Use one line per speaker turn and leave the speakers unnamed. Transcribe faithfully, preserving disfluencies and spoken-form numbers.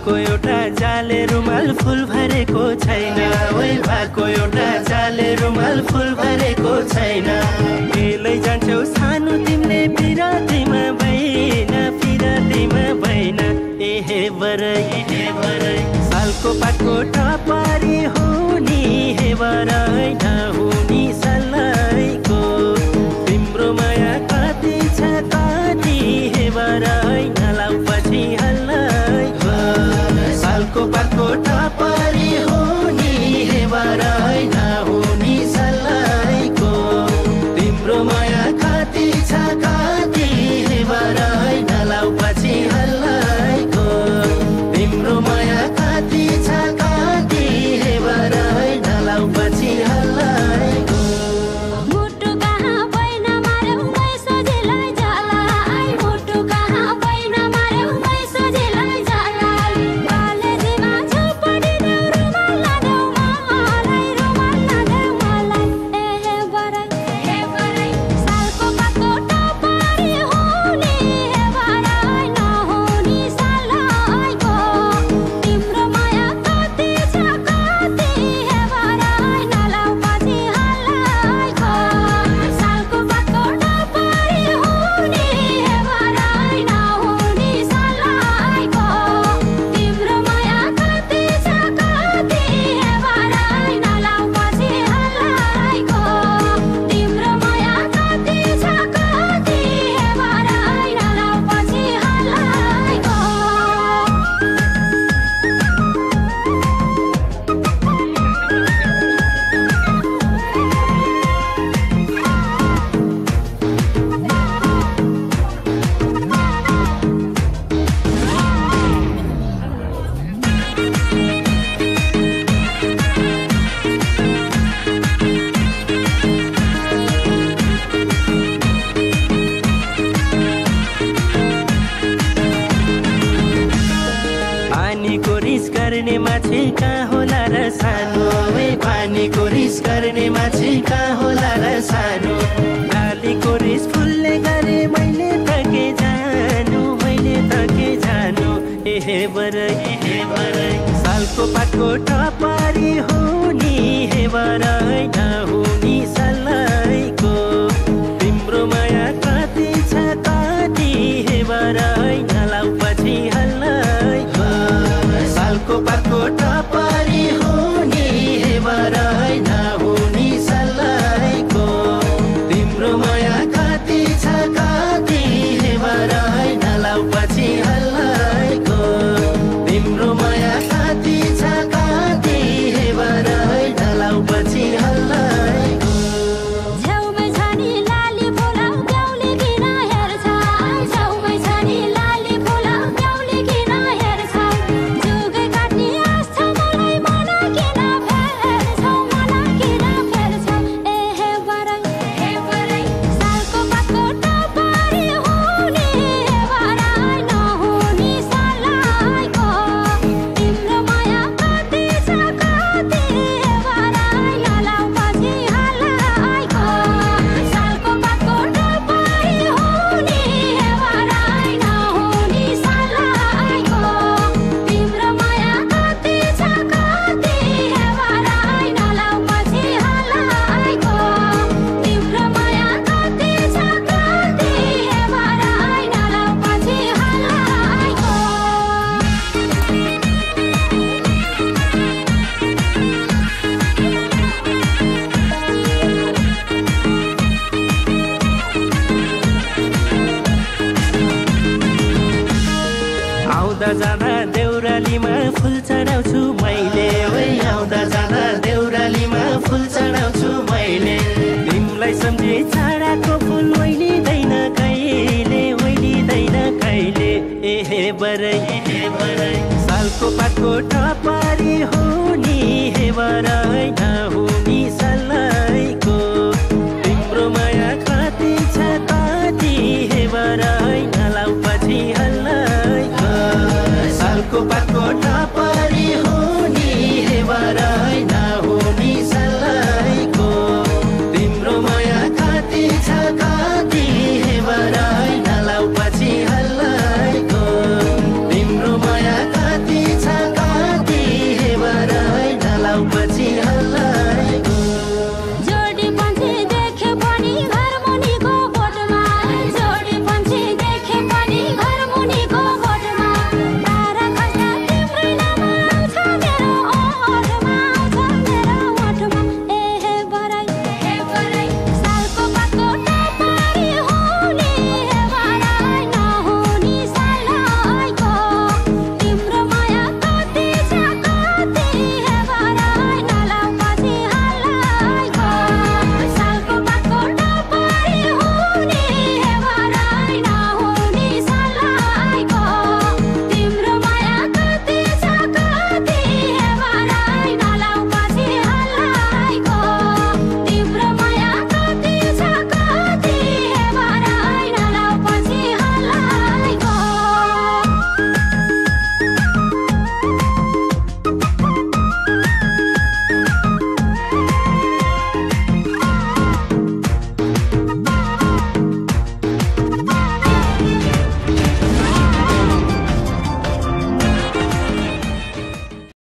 भएको एउटा जाले रुमाल फुल भरेको छैन ओइ भएको एउटा जाले रुमाल फुल भरेको छैन बेलै जान्छौ सानो तिमीले पिरातीमा भइन पिरातीमा भइन एहे बरै एहे बरै सालको पातको टपारी हुनी हे बरै नहुनी सल्लाइको तिम्रो माया कति छ कति हे बरै नलाउ पछि हल्लाइको सालको पातको टपारी हुनी हे बरै नहुनी सल्लाइको तिम्रो माया कति छ कति हे बरै नलाउ पछि हल्लाइको तिम्रो माया कति छ कति हे बरै नलाउ पछि हल्लाइको
मुटु कहाँ बैन मार्यौ मै सोझिलाई जाला आई मुटु कहाँ बैन मार्यौ मै सोझिलाई जाला कलेजीमा झुपडी देऊ रुमाल लादेऊ मलाई रुमाल लादेऊ मलाई एहे बरै एहे बरै सालको पातको टपारी हुनी हे बरै नहुनी सल्लाइको तिम्रो माया कति छ कति हे बरै नलाउ पछि हल्लाइको सालको पातको टपारी हुनी हे बरै नहुनी सल्लाइको तिम्रो माया कति छ कति हे बरै नलाउ पछि हल्लाइको तिम्रो माया कति छ कति हे बरै नलाउ पछि हल्लाइको
पानीको रिस गर्ने माछी कहाँ होला र सानो ए पानीको रिस गर्ने माछी कहाँ होला र सानो डालीको रिस फुल्ने गरे मैले तके जानु मैले तके जानु एहे बरै एहे बरै सालको पातको टपारी हुनी हे बरै नहुनी सल्लाइको तिम्रो माया कति छ कति हे बरै नलाउ पछि हल्लाइको सालको पातको टपारी हुनी हे बरै नहुनी सल्लाइको तिम्रो माया कति छ कति हे बरै नलाउ पछि हल्लाइको तिम्रो माया कति छ कति हे बरै नलाउ पछि हल्लाइको
छेउमै छ नि लाली फुला बेहुली किन हेर्छ छेउमै छ नि लाली फुला बेहुली किन हेर्छ जुगै काट्ने आश छ मलाई मन किन फेर्छौ मन किन फेर्छौ एहे बरै एहे बरै सालको पातको टपारी हुनी हे बरै नहुनी सल्लाइको तिम्रो माया कति छ कति हे बरै नलाउ पछि हल्लाइको सालको पातको टपारी हुनी हे बरै नहुनी सल्लाइको तिम्रो माया कति छ कति हे बरै नलाउ पछि हल्लाइको तिम्रो माया कति छ कति हे बरै नलाउ पछि हल्लाइको
आउँदा जाँदा देउरालीमा फुल चढाउँछु मैले ओइ आउँदा जाँदा देउरालीमा फुल चढाउँछु मैले तिमीलाई सम्झे छाडाको फुल ओइलिँदैन कहिले ओइलिँदैन कहिले एहे बरै एहे बरै सालको पातको टपारी हुनी हे बरै नहुनी सल्लाइको तिम्रो माया कति छ कति हे बरै